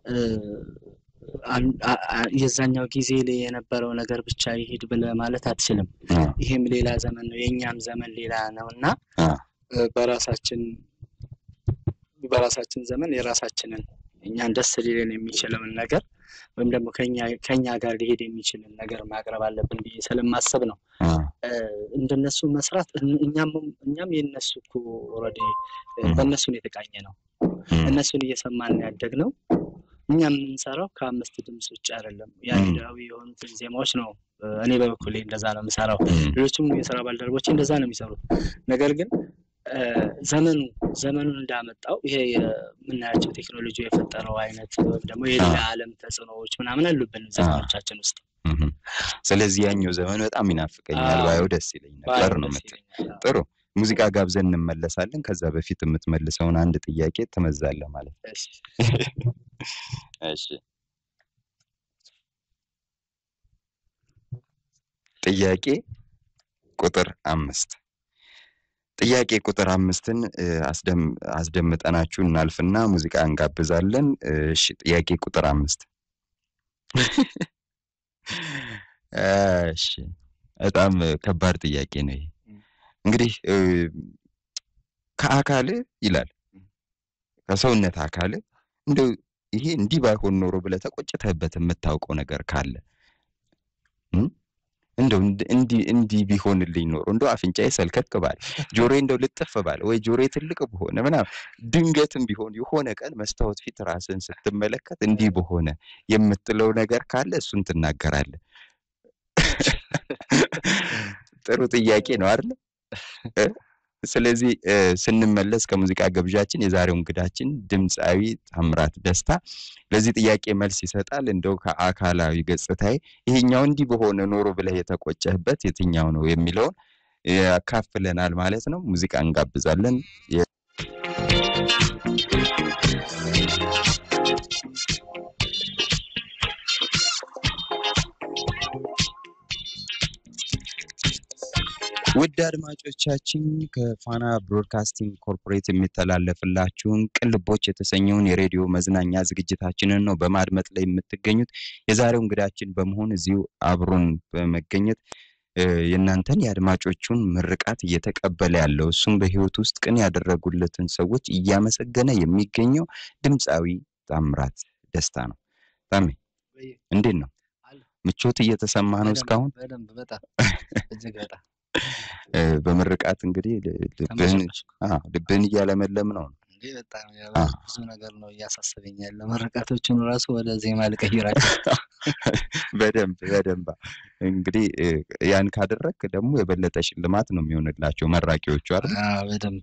የዛኛው ጊዜ ላይ የነበረው ነገር ብቻ ይሄድ ብለ ማለት አትችልም ይሄም ሌላ ዘመን ነው የኛም ዘመን ሌላ ነውና በራሳችን በራሳችን ዘመን የራሳችንን እኛን ደስ ሊለን የሚችለውን ነገር ወይም ደግሞ ከኛ ከኛ ጋር ሊሄድ የሚችልን ነገር ማቅረብ አለብን ብዬ ስለማስብ ነው እንደነሱ መስራት እኛም እኛም የነሱ እኮ ኦሬዲ በእነሱ ነው የተቃኘ ነው እነሱን እየሰማን ያደግነው እኛም እንሰራው ከአምስት ድምጽ ውጭ አይደለም ያንዳው የሆኑ ዜማዎች ነው እኔ በበኩሌ እንደዛ ነው የምሰራው ሌሎችም የሥራ ባልደረቦች እንደዛ ነው የሚሰሩት ነገር ግን ዘመኑ ዘመኑን እንዳመጣው ይሄ የምናያቸው ቴክኖሎጂ የፈጠረው አይነት ወይም ደግሞ የዓለም ተጽዕኖዎች ምናምን አሉብን ዘመኖቻችን ውስጥ ስለዚህ ያኛው ዘመን በጣም ይናፍቀኛል ባየው ደስ ይለኝ ነበር ነው መጥቶ ጥሩ ሙዚቃ ጋብዘን እንመለሳለን ከዛ በፊት የምትመልሰውን አንድ ጥያቄ ተመዛለ ማለት እሺ እሺ ጥያቄ ቁጥር አምስት ጥያቄ ቁጥር አምስትን አስደም አስደምጠናችሁ እናልፍና ሙዚቃ እንጋብዛለን እሺ ጥያቄ ቁጥር አምስት እሺ በጣም ከባድ ጥያቄ ነው እንግዲህ ከአካል ይላል ከሰውነት አካል እንደው ይሄ እንዲህ ባይሆን ኖሮ ብለ ተቆጭተህበት የምታውቀው ነገር ካለ እንደው እንዲ እንዲ ቢሆንልኝ ኖሮ እንደው አፍንጫዬ ሰልከክ ባለ ጆሮዬ እንደው ልጥፍ ባለ ወይ ጆሮዬ ትልቅ በሆነ ምናም ድንገትም ቢሆን የሆነ ቀን መስታወት ፊት ራስን ስትመለከት እንዲ በሆነ የምትለው ነገር ካለ እሱን ትናገራለህ ጥሩ ጥያቄ ነው አይደል ስለዚህ ስንመለስ ከሙዚቃ ገብጃችን የዛሬው እንግዳችን ድምጻዊ ታምራት ደስታ ለዚህ ጥያቄ መልስ ይሰጣል እንደው ከአካላዊ ገጽታዬ ይሄኛው እንዲ በሆነ ኖሮ ብለ የተቆጨህበት የትኛው ነው የሚለው ያካፍለናል ማለት ነው ሙዚቃ እንጋብዛለን ውድ አድማጮቻችን ከፋና ብሮድካስቲንግ ኮርፖሬት የሚተላለፍላችሁን ቅልቦች የተሰኘውን የሬዲዮ መዝናኛ ዝግጅታችንን ነው በማድመጥ ላይ የምትገኙት የዛሬው እንግዳችን በመሆን እዚሁ አብሮን በመገኘት የናንተን ያድማጮቹን ምርቃት እየተቀበለ ያለው እሱም በህይወት ውስጥ ቅን ያደረጉለትን ሰዎች እያመሰገነ የሚገኘው ድምጻዊ ታምራት ደስታ ነው ታሜ እንዴት ነው ምቾት እየተሰማ ነው እስካሁን በደንብ በጣም እጅግ በጣም በመርቃት እንግዲህ ልብን አዎ ልብን ያለመለም ነው እንዴ በጣም ብዙ ነገር ነው ያሳሰበኝ ያለ መርቃቶችን ራሱ ወደ ዜማ ልቀይራቸው በደንብ በደንብ እንግዲህ ያን ካደረክ ደግሞ የበለጠ ሽልማት ነው የሚሆንላቸው መራቂዎቹ አይደል አዎ በደንብ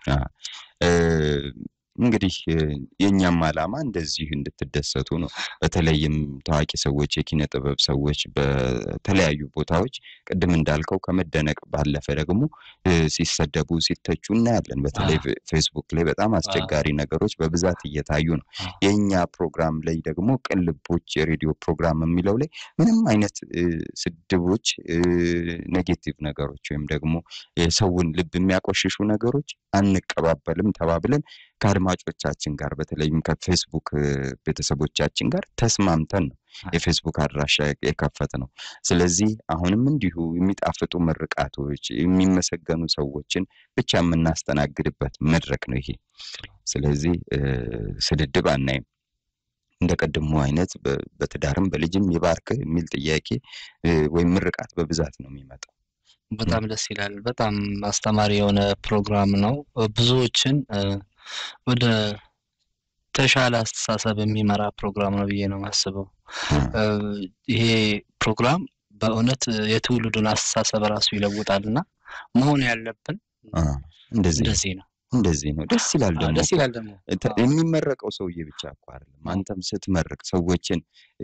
እንግዲህ የኛም አላማ እንደዚህ እንድትደሰቱ ነው በተለይም ታዋቂ ሰዎች የኪነ ጥበብ ሰዎች በተለያዩ ቦታዎች ቀደም እንዳልከው ከመደነቅ ባለፈ ደግሞ ሲሰደቡ ሲተቹና ያለን በተለይ ፌስቡክ ላይ በጣም አስቸጋሪ ነገሮች በብዛት እየታዩ ነው የኛ ፕሮግራም ላይ ደግሞ ቅልቦች የሬዲዮ ፕሮግራም የሚለው ላይ ምንም አይነት ስድቦች ኔጌቲቭ ነገሮች ወይም ደግሞ የሰውን ልብ የሚያቆሽሹ ነገሮች አንቀባበልም ተባብለን ከአድማጮቻችን ጋር በተለይም ከፌስቡክ ቤተሰቦቻችን ጋር ተስማምተን ነው የፌስቡክ አድራሻ የከፈተ ነው ስለዚህ አሁንም እንዲሁ የሚጣፍጡ ምርቃቶች የሚመሰገኑ ሰዎችን ብቻ የምናስተናግድበት መድረክ ነው ይሄ ስለዚህ ስድድብ አናይም እንደቀደሙ አይነት በትዳርም በልጅም ይባርክ የሚል ጥያቄ ወይ ምርቃት በብዛት ነው የሚመጣው በጣም ደስ ይላል በጣም አስተማሪ የሆነ ፕሮግራም ነው ብዙዎችን ወደ ተሻለ አስተሳሰብ የሚመራ ፕሮግራም ነው ብዬ ነው ማስበው ይሄ ፕሮግራም በእውነት የትውልዱን አስተሳሰብ ራሱ ይለውጣልና መሆን ያለብን እንደዚህ እንደዚህ ነው እንደዚህ ነው ደስ ይላል ደግሞ ደስ ይላል ደግሞ የሚመረቀው ሰውዬ ብቻ እኮ አይደለም አንተም ስትመርቅ ሰዎችን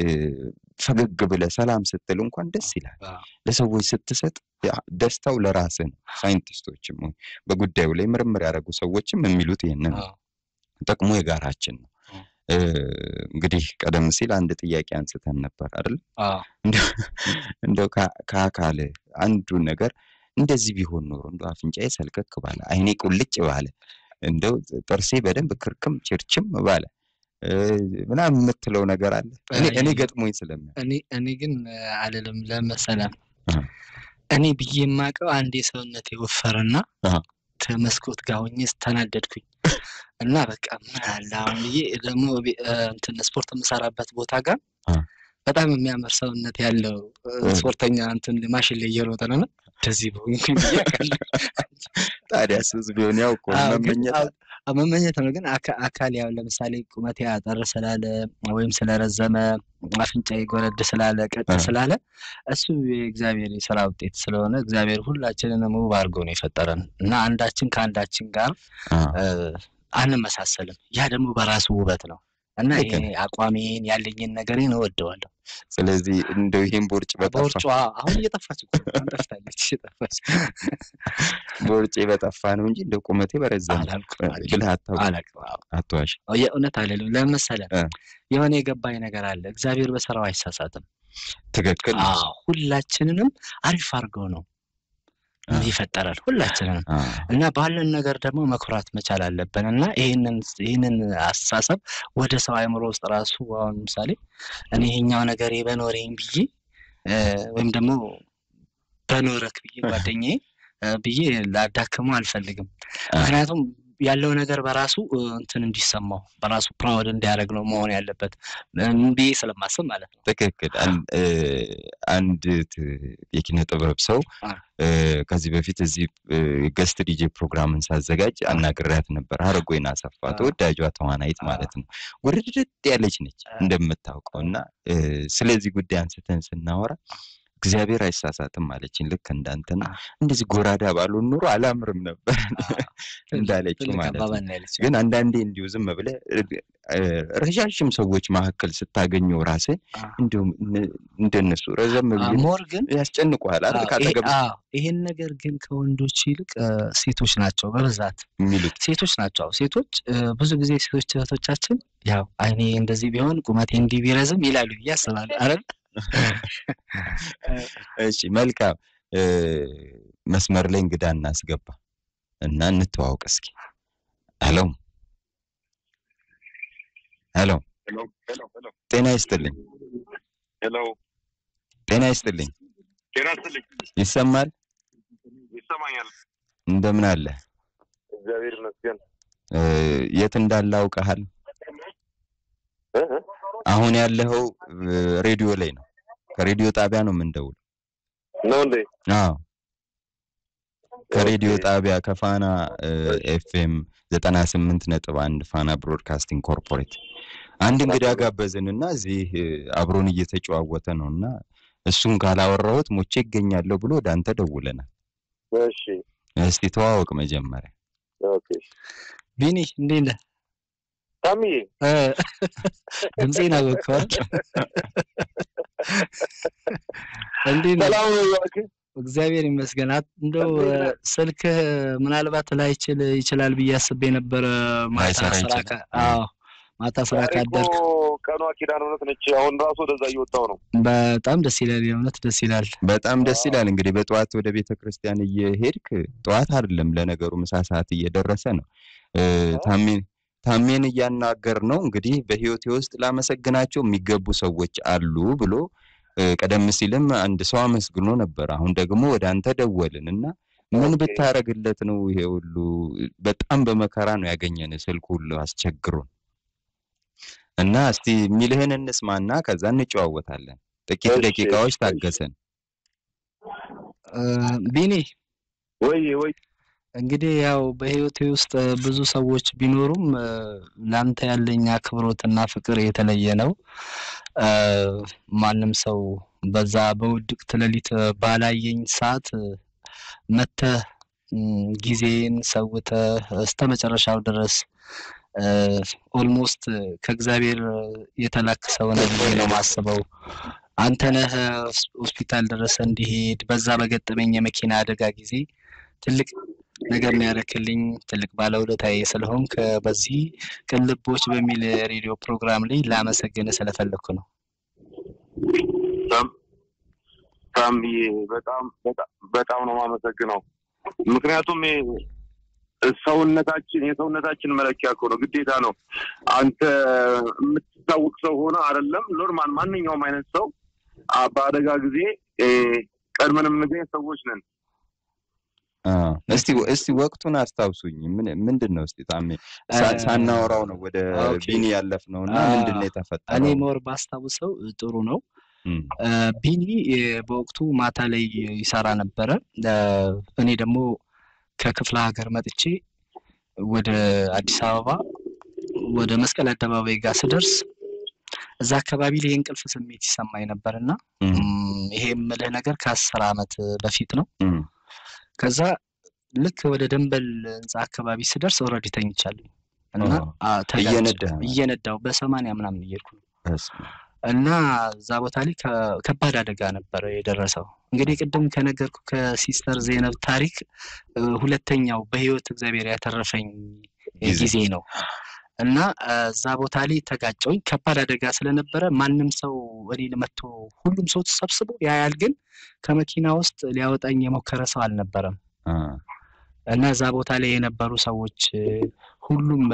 ፈገግ ብለ ሰላም ስትል እንኳን ደስ ይላል ለሰዎች ስትሰጥ ደስታው ለራስህ ነው ሳይንቲስቶችም በጉዳዩ ላይ ምርምር ያደረጉ ሰዎችም የሚሉት ይሄንን ጥቅሙ የጋራችን ነው እንግዲህ ቀደም ሲል አንድ ጥያቄ አንስተን ነበር አይደል አዎ እንደው ከአካል አንዱ ነገር እንደዚህ ቢሆን ኖሮ እንደው አፍንጫዬ ሰልከክ ባለ አይኔ ቁልጭ ባለ እንደው ጥርሴ በደንብ ክርክም ችርችም ባለ ምናምን የምትለው ነገር አለ እኔ እኔ ገጥሞኝ ስለምን እኔ እኔ ግን አለለም ለመሰለም እኔ በየማቀው አንዴ ሰውነቴ ወፈረና ተመስኮት ጋር ሆኜ ተናደድኩኝ እና በቃ ምን አለ አሁን ይሄ ደግሞ እንትን ስፖርት መስራበት ቦታ ጋር በጣም የሚያምር ሰውነት ያለው ስፖርተኛ እንትን ማሽን ላይ እየሮጠ ነው እንደዚህ በእንግዲህ ያካል ታዲያ ሱስ ቢሆን ያው እኮ መመኘት መመኘት ነው ግን አካል ያው ለምሳሌ ቁመቴ አጠር ስላለ ወይም ስለረዘመ አፍንጫዬ ጎረድ ስላለ ቀጥ ስላለ እሱ የእግዚአብሔር የሥራ ውጤት ስለሆነ እግዚአብሔር ሁላችንንም ውብ አድርጎ ነው የፈጠረን እና አንዳችን ከአንዳችን ጋር አንመሳሰልም ያ ደግሞ በራሱ ውበት ነው እና ይሄ አቋሜን ያለኝን ነገሬን እወደዋለሁ ስለዚህ እንደው ይሄን ቦርጭ በጠፋ ቦርጫ አሁን እየጠፋች እኮ አንጠፍታለች እየጠፋች ቦርጬ በጠፋ ነው እንጂ እንደው ቁመቴ በረዘመ ብለህ አትዋሽ የእውነት አይደለም ለምሳሌ የሆነ የገባኝ ነገር አለ እግዚአብሔር በሰራው አይሳሳትም ትክክል አዎ ሁላችንንም አሪፍ አድርገው ነው ይፈጠራል ሁላችንም እና ባለን ነገር ደግሞ መኩራት መቻል አለብንና ይሄንን ይሄንን አስተሳሰብ ወደ ሰው አይምሮ ውስጥ ራሱ አሁን ምሳሌ እኔ ይሄኛው ነገር በኖሬኝ ብዬ ወይም ደግሞ በኖረክ ብዬ ጓደኛዬ ብዬ ላዳከሙ አልፈልግም ምክንያቱም ያለው ነገር በራሱ እንትን እንዲሰማው በራሱ ፕራውድ እንዲያደርግ ነው መሆን ያለበት እንዴ ስለማስብ ማለት ነው ትክክል አንድ የኪነ ጥበብ ሰው ከዚህ በፊት እዚህ ገስት ዲጄ ፕሮግራምን ሳዘጋጅ አናግራት ነበር አረጎይና አሰፋ ተወዳጇ ተዋናይት ማለት ነው ወርድት ያለች ነች እንደምታውቀውና ስለዚህ ጉዳይ አንስተን ስናወራ እግዚአብሔር አይሳሳትም ማለችን ልክ እንዳንተና እንደዚህ ጎራዳ ባሉን ኑሮ አላምርም ነበር እንዳለች ማለት ነው ግን አንዳንዴ እንዲው ዝም ብለ ረጃጅም ሰዎች ማከል ስታገኘው ራሴ እንዲው እንደነሱ ረዘም ብለ ሞር ግን ያስጨንቁሃል አይደል ካጠገብ ይሄን ነገር ግን ከወንዶች ይልቅ ሴቶች ናቸው በብዛት የሚሉት ሴቶች ናቸው ሴቶች ብዙ ጊዜ ሴቶች እህቶቻችን ያው አይኔ እንደዚህ ቢሆን ቁመቴ እንዲህ ቢረዝም ይላሉ ያስባል አይደል እሺ መልካም መስመር ላይ እንግዳ እናስገባ እና እንተዋወቅ እስኪ ሄሎ ሄሎ ሄሎ ሄሎ ጤና ይስጥልኝ ሄሎ ጤና ይስጥልኝ ጤና ይስጥልኝ ይሰማል ይሰማኛል እንደምን አለ እግዚአብሔር ይመስገን የት እንዳላውቀሃል አሁን ያለው ሬዲዮ ላይ ነው ከሬዲዮ ጣቢያ ነው ምንደውል ነው እንዴ አዎ ከሬዲዮ ጣቢያ ከፋና ኤፍኤም ዘጠና ስምንት ነጥብ አንድ ፋና ብሮድካስቲንግ ኮርፖሬት አንድ እንግዳ ጋበዝንና እዚህ አብሮን እየተጫወተ ነውና እሱን ካላወራሁት ሞቼ ይገኛለሁ ብሎ ዳንተ ደውለናል እሺ እስቲ ተዋወቅ መጀመሪያ ኦኬ ቢኒ እንዴት ነህ ታሚ እ ድምጼን አወቀው እንዴት ነህ ሰላም ነው እግዚአብሔር ይመስገን እንደው ስልክ ምናልባት ላይ ይችላል ይችላል በያስቤ ነበር ማታ ስራካ አዎ ማታ ስራካ አደርክ ቀኗ ኪዳን ሆነት ነች አሁን ራሱ ወደዛ እየወጣው ነው በጣም ደስ ይላል የእውነት ደስ ይላል በጣም ደስ ይላል እንግዲህ በጧት ወደ ቤተክርስቲያን እየሄድክ ጧት አይደለም ለነገሩ ምሳ ሰዓት እየደረሰ ነው ታሜን ታሜን እያናገር ነው እንግዲህ በህይወቴ ውስጥ ላመሰግናቸው የሚገቡ ሰዎች አሉ ብሎ ቀደም ሲልም አንድ ሰው አመስግኖ ነበር አሁን ደግሞ ወደ አንተ ደወልንና ምን ብታረግለት ነው ይሄ ሁሉ በጣም በመከራ ነው ያገኘን ስልኩ ሁሉ አስቸግሮ እና እስቲ ሚልህን እንስማና ከዛ እንጨዋወታለን ጥቂት ደቂቃዎች ታገሰን ቢኒ ወይ ወይ እንግዲህ ያው በህይወቴ ውስጥ ብዙ ሰዎች ቢኖሩም ላንተ ያለኝ አክብሮትና ፍቅር የተለየ ነው ማንም ሰው በዛ በውድቅት ሌሊት ባላየኝ ሰዓት መተ ጊዜን ሰውተ እስተመጨረሻው ድረስ ኦልሞስት ከእግዚአብሔር የተላከሰው ነው ነው ማስበው አንተ ነህ ሆስፒታል ድረስ እንዲሄድ በዛ በገጠመኝ የመኪና አደጋ ጊዜ ትልቅ ነገር ነው ያረክልኝ ትልቅ ባለውለታዬ ስለሆንክ በዚህ ቅን ልቦች በሚል ሬዲዮ ፕሮግራም ላይ ላመሰግን ስለፈለኩ ነው ታም ታም በጣም በጣም ነው ማመሰግነው ምክንያቱም ሰውነታችን የሰውነታችን መለኪያ እኮ ነው ግዴታ ነው አንተ የምትታወቅ ሰው ሆነ አይደለም ኖርማል ማንኛውም አይነት ሰው በአደጋ ጊዜ ቀድመንም ነገር ሰዎች ነን እስቲ እስቲ ወቅቱን አስታውሱኝ ምን ምንድነው እስቲ ታሜ ሳናወራው ነው ወደ ቢኒ ያለፍነውና ምንድነው የተፈጠረው እኔ ሞር ባስታውሰው ጥሩ ነው ቢኒ በወቅቱ ማታ ላይ ይሰራ ነበር እኔ ደግሞ ከክፍለ ሀገር መጥቼ ወደ አዲስ አበባ ወደ መስቀል አደባባይ ጋር ስደርስ እዛ አካባቢ ላይ እንቅልፍ ስሜት ይሰማኝ ነበርና ይሄም ምለ ነገር ከ10 አመት በፊት ነው ከዛ ልክ ወደ ደንበል እንዛ አካባቢ ስደርስ ኦሬዲ ተኝቻለሁ እና እየነዳ እየነዳው በ80 ምናምን እየሄድኩ እና እዛ ቦታ ላይ ከባድ አደጋ ነበር የደረሰው እንግዲህ ቅድም ከነገርኩ ከሲስተር ዜነብ ታሪክ ሁለተኛው በህይወት እግዚአብሔር ያተረፈኝ ጊዜ ነው እና እዛ ቦታ ላይ ተጋጨውኝ ከባድ አደጋ ስለነበረ ማንንም ሰው እኔን መጥቶ ሁሉም ሰው ተሰብስቦ ያያል ግን ከመኪና ውስጥ ሊያወጣኝ የሞከረ ሰው አልነበረም እና እዛ ቦታ ላይ የነበሩ ሰዎች ሁሉም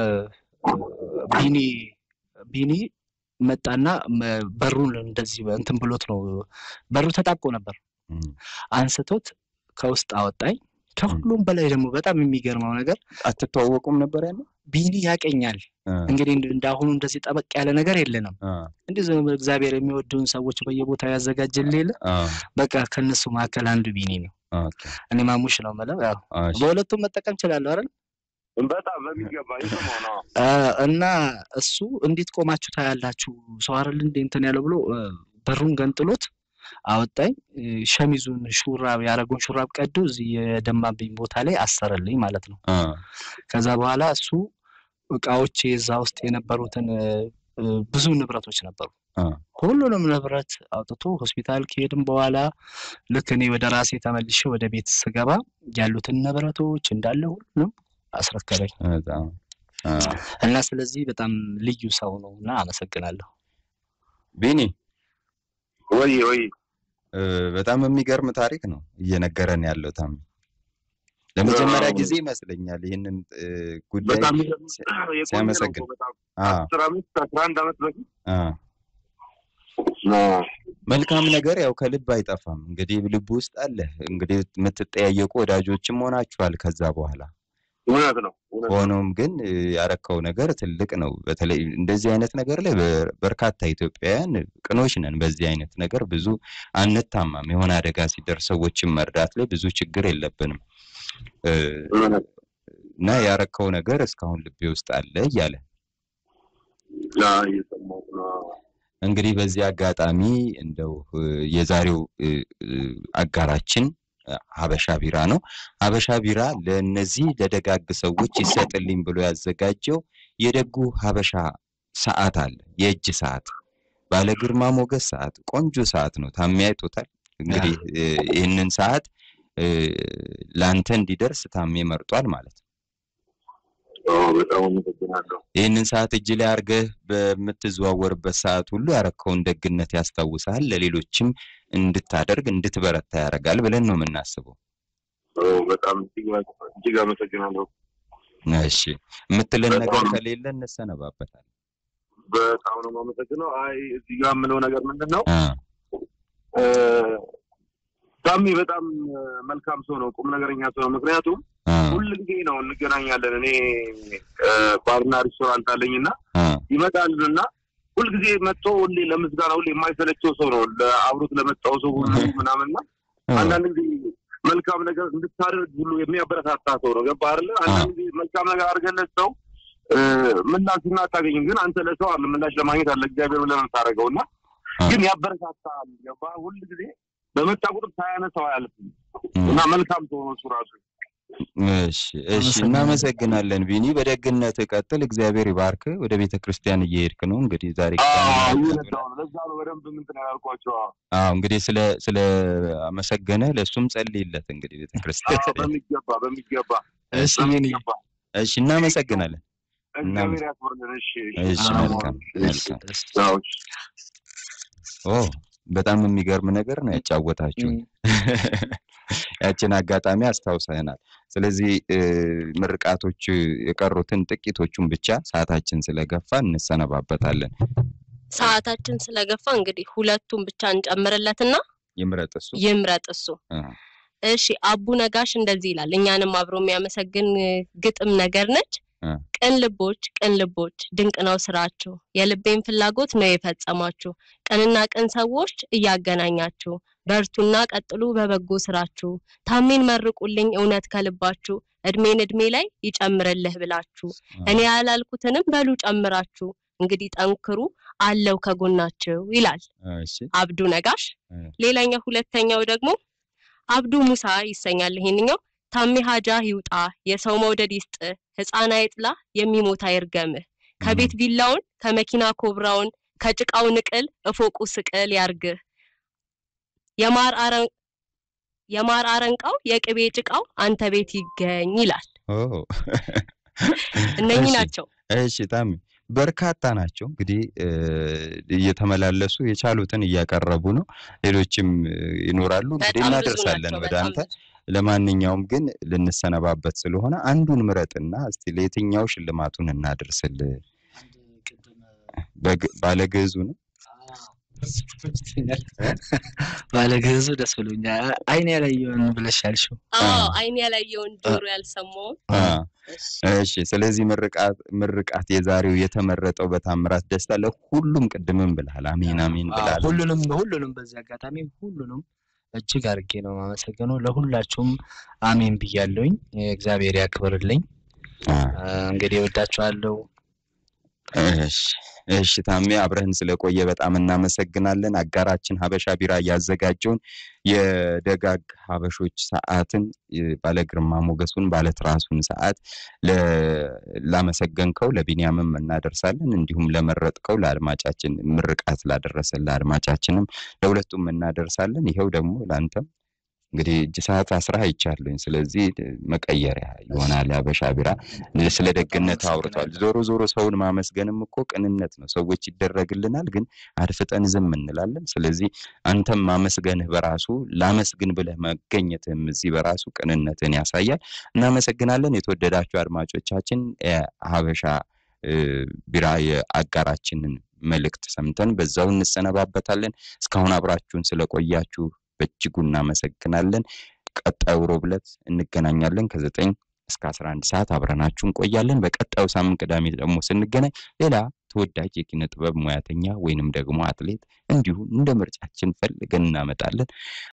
ቢኒ ቢኒ መጣና በሩን እንደዚህ እንትን ብሎት ነው በሩ ተጣቆ ነበር አንስቶት ከውስጥ አወጣኝ ከሁሉም በላይ ደግሞ በጣም የሚገርመው ነገር አትተዋወቁም ነበር ያለው ቢኒ ያቀኛል እንግዲህ እንዳሁኑ እንደዚህ ጠበቅ ያለ ነገር የለንም እንደዚህ እግዚአብሔር የሚወዱን ሰዎች በየቦታው ያዘጋጅልኝ በቃ ከነሱ ማከለ አንዱ ቢኒ ነው እኔ ማሙሽ ነው ማለት ያው በሁለቱም መጠቀም ይችላል አይደል በጣም በሚገባ ይሰማው ነው እና እሱ እንዴት ቆማችሁ ታያላችሁ ሰው አይደል እንዴ እንትን ያለው ብሎ በሩን ገንጥሎት አወጣኝ ሸሚዙን ሹራብ ያረጉን ሹራብ ቀዶ እዚህ የደማብኝ ቦታ ላይ አሰረልኝ ማለት ነው ከዛ በኋላ እሱ እቃዎች እዛ ውስጥ የነበሩትን ብዙ ንብረቶች ነበሩ ሁሉንም ንብረት አውጥቶ ሆስፒታል ከሄድን በኋላ ልክ እኔ ወደ ራሴ ተመልሼ ወደ ቤት ስገባ ያሉትን ንብረቶች እንዳለ ሁሉንም አስረከበኝ እና ስለዚህ በጣም ልዩ ሰው ነውና አመሰግናለሁ ቢኒ ወይ ወይ በጣም የሚገርም ታሪክ ነው እየነገረን ያለው ታም ለመጀመሪያ ጊዜ ይመስለኛል ይሄንን ጉዳይ ሲያመሰግን አስራ አምስት አስራ አንድ አመት በፊት መልካም ነገር ያው ከልብ አይጠፋም እንግዲህ ልብ ውስጥ አለ እንግዲህ የምትጠያየቁ ወዳጆችም ሆናችኋል ከዛ በኋላ ወናት ነው ሆኖም ግን ያረከው ነገር ትልቅ ነው በተለይ እንደዚህ አይነት ነገር ላይ በርካታ ኢትዮጵያውያን ቅኖች ነን በዚህ አይነት ነገር ብዙ አንታማም የሆነ አደጋ ሲደርስ ሰዎችን መርዳት ላይ ብዙ ችግር የለብንም እና ያረከው ነገር እስካሁን ልቤ ውስጥ አለ ይያለ ያ ይሰማው ነው እንግዲህ በዚህ አጋጣሚ እንደው የዛሬው አጋራችን ሀበሻ ቢራ ነው ሀበሻ ቢራ ለነዚህ ለደጋግ ሰዎች ይሰጥልኝ ብሎ ያዘጋጀው የደጉ ሀበሻ ሰዓት አለ የእጅ ሰዓት ባለ ግርማ ሞገስ ሰዓት ቆንጆ ሰዓት ነው ታሚያይቶታል እንግዲህ ይሄንን ሰዓት ላንተ እንዲደርስ ታሜ መርጧል ማለት ነው በጣም ምትገናለው ይሄንን ሰዓት እጅ ላይ አርገህ በመትዘዋወርበት ሰዓት ሁሉ ያረከውን ደግነት ያስታውሳል ለሌሎችም እንድታደርግ እንድትበረታ ያረጋል ብለን ነው የምናስበው በጣም እጅግ አመሰግናለሁ እሺ የምትለን ነገር ከሌለ እንሰነባበታለን በጣም ነው የማመሰግነው አይ እዚህ ጋር ምለው ነገር ምንድነው እ ታሚ በጣም መልካም ሰው ነው ቁም ነገረኛ ሰው ነው ምክንያቱም ሁሉ ጊዜ ነው እንገናኛለን እኔ ባርና ሬስቶራንት አለኝና ይመጣልና ሁሉ ጊዜ መጥቶ ሁሌ ለምስጋና ሁሌ የማይሰለቸው ሰው ነው ለአብሮት ለመጣው ሰው ሁሉ ምናምንና አንዳንድ ጊዜ መልካም ነገር እንድታደርግ ሁሉ የሚያበረታታ ሰው ነው ገባህ አይደል አንተ መልካም ነገር አድርገለት ሰው ምላሽና አታገኝም ግን አንተ ለሰው አለ ምላሽ ለማግኘት አለ እግዚአብሔር ብለህ ታረጋውና ግን ያበረታታል ገባህ ሁሉ ጊዜ በመጣ ቁጥር ሳያነሳው አያልፍም እና መልካም ሰው ነው ሱራሱ እሺ እሺ እናመሰግናለን ቢኒ በደግነት ቀጥል እግዚአብሔር ይባርክ ወደ ቤተ ክርስቲያን እየሄድክ ነው እንግዲህ ዛሬ አዎ ለዛ ነው በደንብ ምን ተናልኳቸው አዎ እንግዲህ ስለ ስለ አመሰገነ ለሱም ጸልይለት እንግዲህ ቤተ ክርስቲያን በሚገባ በሚገባ እሺ ቢኒ እሺ እናመሰግናለን እግዚአብሔር ያክብርልን እሺ እሺ መልካም መልካም ኦ በጣም የሚገርም ነገር ነው ያጫወታችሁ ያችን አጋጣሚ አስተዋውሰናል ስለዚህ ምርቃቶች የቀሩትን ጥቂቶቹን ብቻ ሰዓታችን ስለገፋ እንሰነባበታለን ሰዓታችን ስለገፋ እንግዲህ ሁለቱን ብቻ እንጨምርለትና ይምረጥሱ ይምረጥሱ እሺ አቡ ነጋሽ እንደዚህ ይላል እኛንም አብሮ የሚያመሰግን ግጥም ነገር ነች ቀን ልቦች ቀን ልቦች ድንቅ ነው ስራችሁ የልቤን ፍላጎት ነው የፈጸማችሁ ቀንና ቀን ሰዎች እያገናኛችሁ በርቱና ቀጥሉ በበጎ ስራችሁ ታሜን መርቁልኝ እውነት ከልባችሁ እድሜን እድሜ ላይ ይጨምርልህ ብላችሁ እኔ ያላልኩትንም በሉ ጨምራችሁ እንግዲህ ጠንክሩ አለው ከጎናችሁ ይላል እሺ አብዱ ነጋሽ ሌላኛው ሁለተኛው ደግሞ አብዱ ሙሳ ይሰኛል ይሄንኛው ታሜ ሀጃ ይውጣ የሰው መውደድ ይስጥ ህፃና ይጥላ የሚሞታ ይርገምህ ከቤት ቪላውን ከመኪና ኮብራውን ከጭቃው ንቅል እፎቁ ስቅል ያርግህ የማር አረን የማር አረንቃው የቅቤ ጭቃው አንተ ቤት ይገኝ ይላል ኦ እነኚህ ናቸው እሺ ታሜ በርካታ ናቸው እንግዲህ እየተመላለሱ የቻሉትን እያቀረቡ ነው ሌሎችም ይኖራሉ እንግዲህ እናደርሳለን ወዳንተ ለማንኛውም ግን ልንሰነባበት ስለሆነ አንዱን ምረጥና እስቲ ለየትኛው ሽልማቱን እናደርስል ባለገዙ ነው ባለገዙ ደስ ብሎኛል አይኔ ያላየውን ብለሻልሽው አዎ አይኔ ያላየውን ጆሮ ያልሰማው እሺ ስለዚህ ምርቃት ምርቃት የዛሬው የተመረጠው በታምራት ደስታ ለሁሉም ቅድምም ብለሃል አሜን አሜን ብለሃል ሁሉንም ሁሉንም በዚህ አጋጣሚ ሁሉንም እጅግ አርጌ ነው ማመሰግነው ለሁላችሁም አሜን ብያለሁኝ እግዚአብሔር ያክብርልኝ እንግዲህ ወዳችኋለሁ እሺ እሺ ታሜ አብረን ስለቆየ በጣም እናመሰግናለን አጋራችን ሀበሻ ቢራ ያዘጋጀውን የደጋግ ሀበሾች ሰዓትን ባለግርማ ሞገሱን ባለትራሱን ሰዓት ለላመሰገንከው ለቢኒያምም እናደርሳለን እንዲሁም ለመረጥከው ለአድማጫችን ምርቃት ላደረሰን ለአድማጫችንም ለሁለቱም እናደርሳለን ይሄው ደግሞ ላንተም እንግዲህ እጅ ሰዓት አስራ አይቻለኝ ስለዚህ መቀየሪያ ይሆናል ሀበሻ ቢራ ስለደግነት አውርቷል ዞሮ ዞሮ ሰውን ማመስገንም እኮ ቅንነት ነው ሰዎች ይደረግልናል ግን አድፍጠን ዝም እንላለን ስለዚህ አንተም ማመስገንህ በራሱ ላመስግን ብለህ መገኘትም እዚህ በራሱ ቅንነትን ያሳያል እናመሰግናለን የተወደዳችሁ አድማጮቻችን ሀበሻ ቢራ የአጋራችንን መልእክት ሰምተን በዛው እንሰነባበታለን እስካሁን አብራችሁን ስለቆያችሁ በእጅጉ እናመሰግናለን ቀጣዩ ሮብለት እንገናኛለን ከዘጠኝ እስከ አስራ አንድ ሰዓት አብረናችሁ እንቆያለን በቀጣዩ ሳምንት ቅዳሜ ደግሞ ስንገናኝ ሌላ ተወዳጅ የኪነ ጥበብ ሙያተኛ ወይንም ደግሞ አትሌት እንዲሁ እንደ ምርጫችን ፈልገን እናመጣለን